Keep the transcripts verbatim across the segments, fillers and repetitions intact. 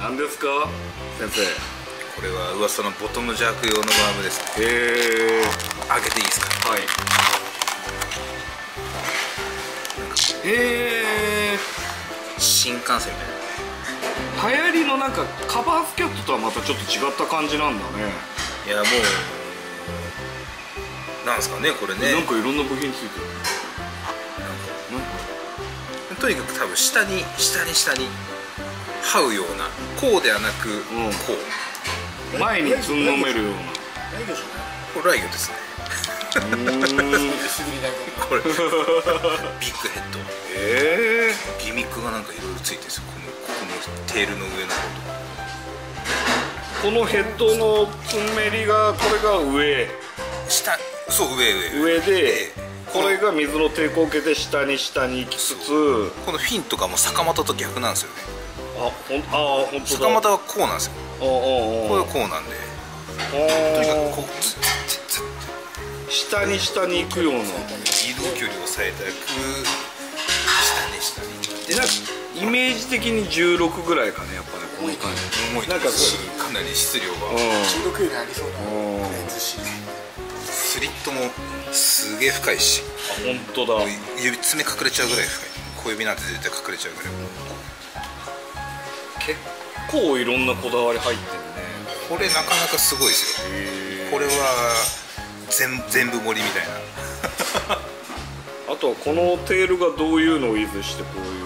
何ですか先生。 これは噂のボトムジャーク用のバームですね。 へえ。 開けていいですか。 はい。へえ。 新幹線みたいな。 流行りのなんかカバースキャットとはまたちょっと違った感じなんだね。 いやもうなんですかねこれね。 なんかいろんな部品ついてる。 とにかく多分下に下に下に這うような、こうではなく、うん、こう前につんのめるような。 これライギョですね。これビッグヘッド。 ええー、 ギミックがなんかいろいろついてるんですよ。このこのテールの上の方とこのヘッドのつんめりが、これが上下、そう上上上で、これが水の抵抗を受けて下に下に行きつつ、 このフィンとかも坂本と逆なんですよね。 あ、ほん、あ、本当だ。 坂本はこうなんですよ。 ああ、 これこうなんで、とにかくこうずっずっ下に下に行くような移動距離を抑えたく下に下にで、なんかイメージ的にじゅうろくぐらいかね、やっぱね、この感じ。 重い。なんかかなり質量がじゅうろくよりありそうなレンズシリーズ。 スリットもすげえ深いし、 あ、本当だ。 指爪隠れちゃうぐらい深い。小指なんて絶対隠れちゃうぐらい。 結構いろんなこだわり入ってるね。 これなかなかすごいですよ。これは全全部盛りみたいな。 あとはこのテールがどういうのをイズして、こういう、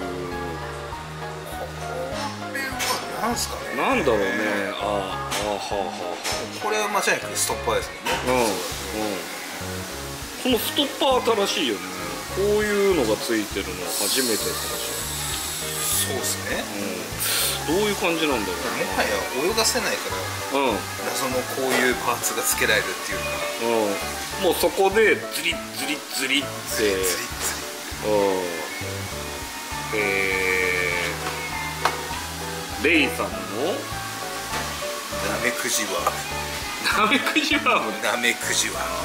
これはなんすかね。 なんだろうね。ああ、ああ、はあ、はあ。 これは間違いなくストッパーですもんね。 うんうん。このストッパー新しいよね。こういうのがついてるのは初めてかもしれない。そうですね。 うん。どういう感じなんだろう。 もはや泳がせないから、うん、謎のこういうパーツが付けられるっていうか、 うん、もうそこでズリッズリッズリッって、うん、えー、レイさんのナメクジワーム。 ナメクジワームナメクジワーム。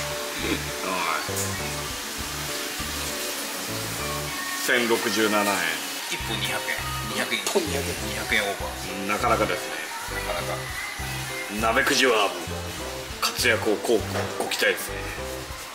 せんろくじゅうななえん。 いっぽんにひゃくえん。にひゃくえん。にひゃくえんオーバー。 なかなかですね。 なかなか。 ナメクジワーム活躍をこうご期待ですね。